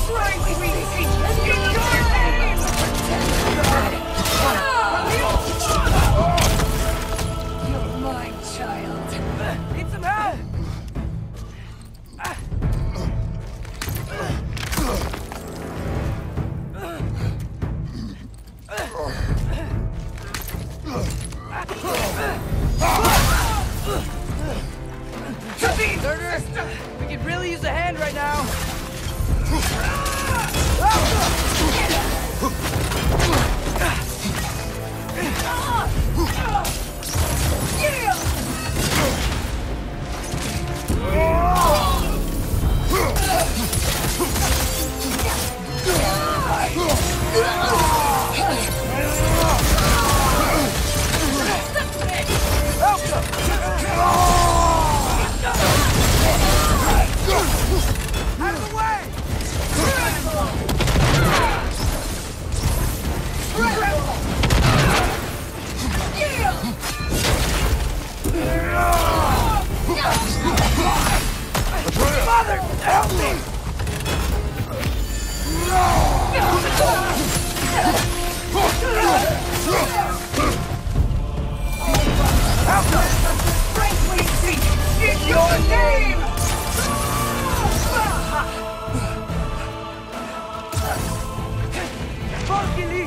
You're mine, child. Need some help? Deserter, we could really use a hand right now. Out of the way! Mother, help me! Help us! Strength we seek in your name! Valkyrie!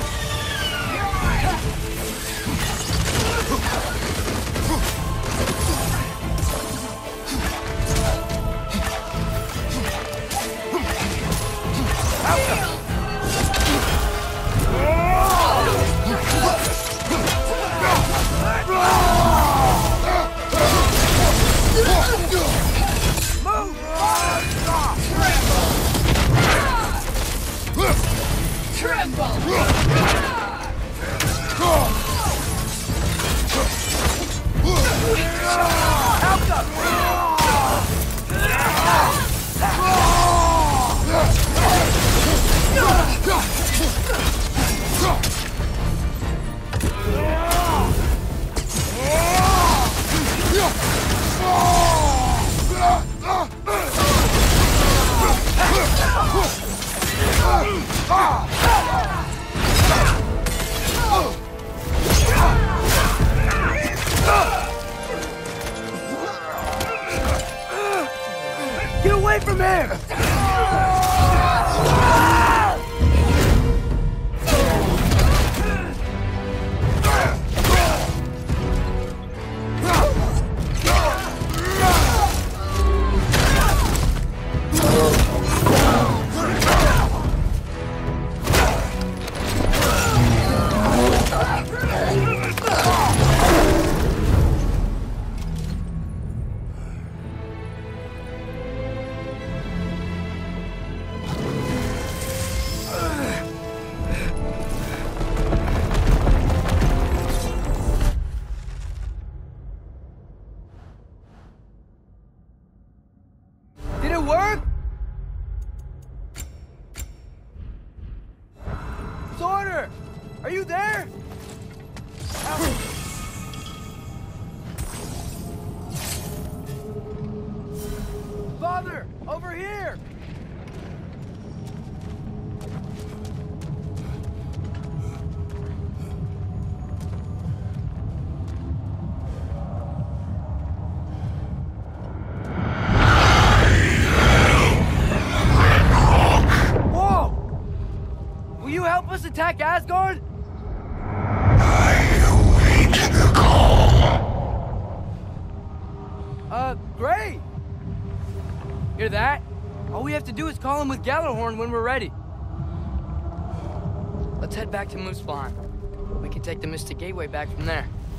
Get away from him! Did it work? Sorter! Are you there? Father! Over here! Help us attack Asgard? I await the call. Great! Hear that? All we have to do is call him with Gjallarhorn when we're ready. Let's head back to Muspelheim. We can take the Mystic Gateway back from there.